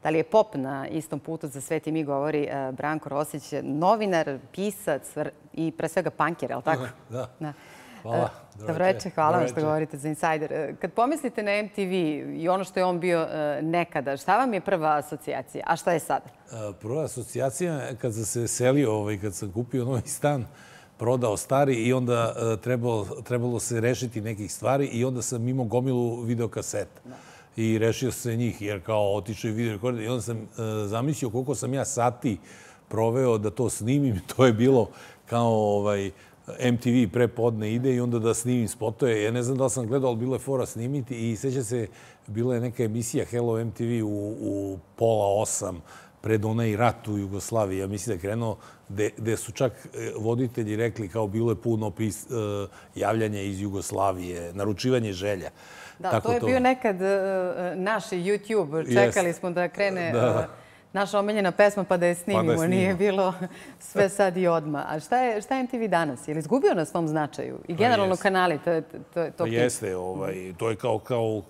Da li je pop na istom putu za svet i mi govori Branko Rosić, novinar, pisac i pre svega panker, je li tako? Da. Hvala. Dobro večer, hvala vam što govorite za Insider. Kad pomislite na MTV i ono što je on bio nekada, šta vam je prva asocijacija, a šta je sada? Prva asocijacija je kad sam se selio, kad sam kupio novi stan, prodao stari i onda trebalo se rešiti nekih stvari i onda sam imao gomilu videokaseta. I rešio se njih, jer kao otišao i video rekorder. I onda sam zamislio koliko sam ja sati proveo da to snimim. To je bilo kao MTV prepodne ide i onda da snimim spotove. Ja ne znam da li sam gledao, ali bilo je fora snimiti i seća se, bila je neka emisija Hello MTV u 7:30 pred onaj rat u Jugoslaviji. Ja mislim da je krenuo gde su čak voditelji rekli kao bilo je puno javljanja iz Jugoslavije, naručivanje želja. Da, to je bio nekad naš YouTube. Čekali smo da krene naša omiljena pesma pa da je snimimo. Nije bilo sve sad i odmah. A šta je MTV danas? Je li izgubio na svom značaju? I generalno kanali, to je to pitanje. Jeste, to je kao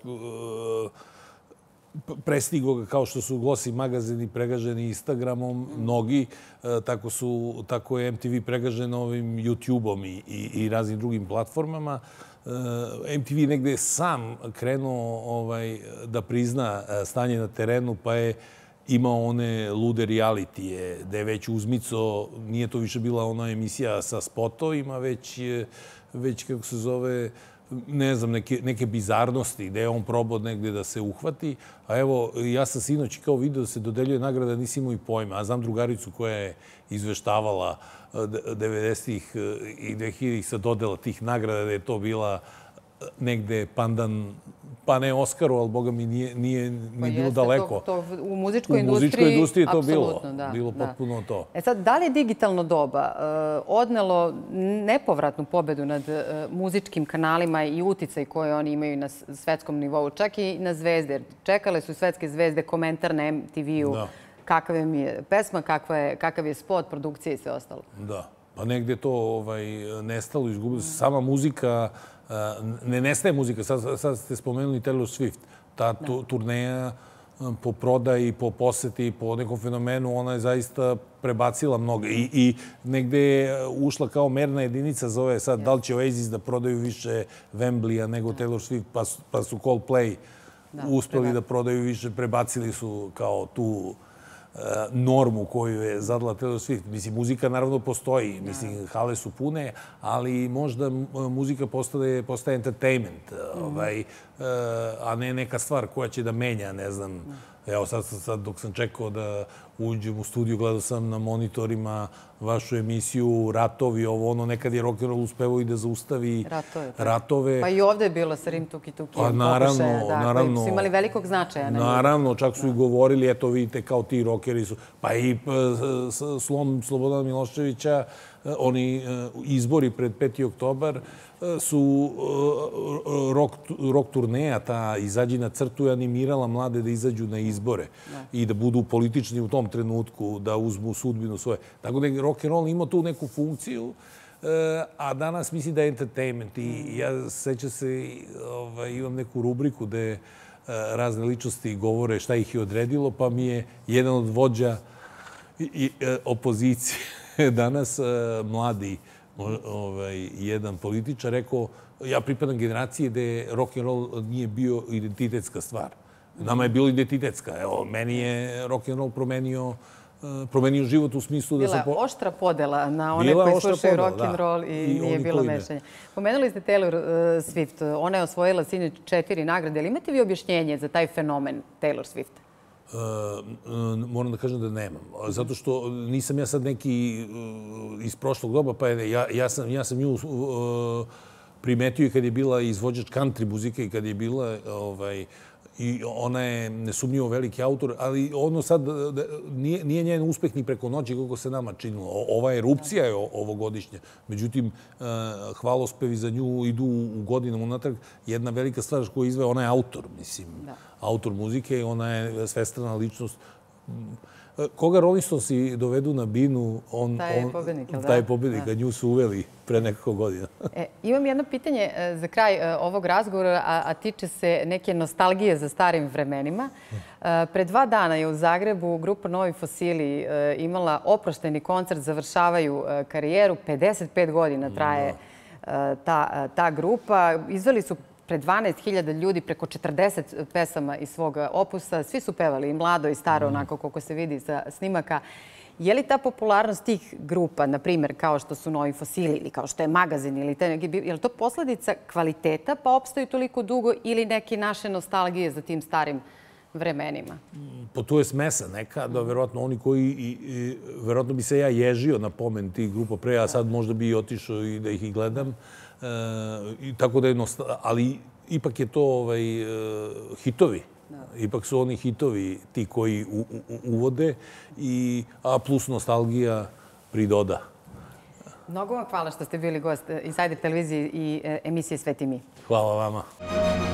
prestigo ga kao što su Glossy magazini pregaženi Instagramom, mnogi, tako je MTV pregažen ovim YouTube-om i raznim drugim platformama. MTV negde je sam krenuo da prizna stanje na terenu, pa je imao one lude realitije, da je već uzmico, nije to više bila ona emisija sa spotovima, već kako se zove, ne znam, neke bizarnosti, gde je on probao negde da se uhvati. A evo, ja sam sinoć kao video da se dodeljuje nagrada, nisam imao i pojma. A znam drugaricu koja je izveštavala 90-ih i 2000-ih sa dodela tih nagrada, da je to bila negde pandan, pa ne Oskaru, ali boga mi nije bilo daleko. U muzičkoj industriji je to bilo potpuno to. Sad, da li je digitalno doba odnelo nepovratnu pobedu nad muzičkim kanalima i uticaj koje oni imaju na svetskom nivou, čak i na zvezde? Čekale su svetske zvezde komentar na MTV-u, kakav je pesma, kakav je spot, produkcija i sve ostalo. Da, pa negde to nestalo, izgubilo se. Sama muzika, ne nestaje muzika. Sad ste spomenuli Taylor Swift. Ta turneja po prodaji, po poseti, po nekom fenomenu, ona je zaista prebacila mnogo. I negde je ušla kao merna jedinica za ove sad, da li će Oasis da prodaju više Wembleya nego Taylor Swift, pa su Coldplay uspeli da prodaju više, prebacili su kao tu normu koju je zadala Taylor Swift. Mislim, muzika naravno postoji. Mislim, hale su pune, ali možda muzika postaje entertainment, a ne neka stvar koja će da menja, ne znam. Evo, sad dok sam čekao da uđem u studiju, gledao sam na monitorima vašu emisiju Ratovi, nekad je rock'n'roll uspevao i da zaustavi ratove. Pa i ovde je bilo sa Rim Tuki Tuki. Pa naravno. Koji su imali velikog značaja. Naravno, čak su i govorili, eto vidite, kao ti rockeri su. Pa i slom Slobodana Miloševića, oni izbori pred 5. oktobar su rock turneja, ta Izađi na crtu je animirala mlade da izađu na izbore i da budu politični u tom trenutku, da uzmu sudbinu svoje. Tako da je rock'n'roll imao tu neku funkciju, a danas mislim da je entertainment. I ja sećam se, imam neku rubriku gde razne ličnosti govore šta ih je odredilo, pa mi je jedan od vođa opozicije danas, mladi, jedan političar rekao, ja pripadam generaciji gde rock'n'roll nije bio identitetska stvar. Nama je bilo identitetska. Evo, meni je rock'n'roll promenio život u smislu da sam... Bila je oštra podela na one koji slušaju rock'n'roll i nije bilo mešanja. Pomenuli ste Taylor Swift. Ona je osvojila sinoć 4 nagrade. Ali imate vi objašnjenje za taj fenomen Taylor Swifta? Moram da kažem da nemam. Zato što nisam ja sad neki iz prošlog doba, pa ja sam nju primetio i kad je bila izvođač country muzike i kad je bila i ona je nesumnjivo veliki autor, ali ono sad nije njen uspeh ni preko noći kako se nama činilo. Ova erupcija je ovogodišnja. Međutim, hvalospevi za nju idu u godinama unatrag. Jedna velika stvar koju izvaja, ona je autor, mislim. Autor muzike, ona je svestrana ličnost. Koga Rolling Stonesi dovedu na binu, taj je pobednik, jel da? Taj je pobednik, a nju su uveli pre nekoliko godina. Imam jedno pitanje za kraj ovog razgovora, a tiče se neke nostalgije za starim vremenima. Pre 2 dana je u Zagrebu grupa Novi Fosili imala oprošteni koncert, završavaju karijeru. 55 godina traje ta grupa. Izveli su pred 12.000 ljudi, preko 40 pesama iz svog opusa. Svi su pevali, i mlado i staro, onako koliko se vidi sa snimaka. Je li ta popularnost tih grupa, na primjer, kao što su Novi Fosili ili kao što je Magazin, je li to posledica kvaliteta pa opstaju toliko dugo ili neke naše nostalgije za tim starim vremenima? Pa tu je smesa neka, da verovatno oni koji, verovatno bi se ja ježio na pomen tih grupa pre, a sad možda bi i otišao i da ih gledam. Tako da je, ali ipak je to hitovi. Ipak su oni hitovi ti koji uvode, a plus nostalgija pridoda. Mnogo vam hvala što ste bili gost Insider televizije i emisije Svet i mi. Hvala vama.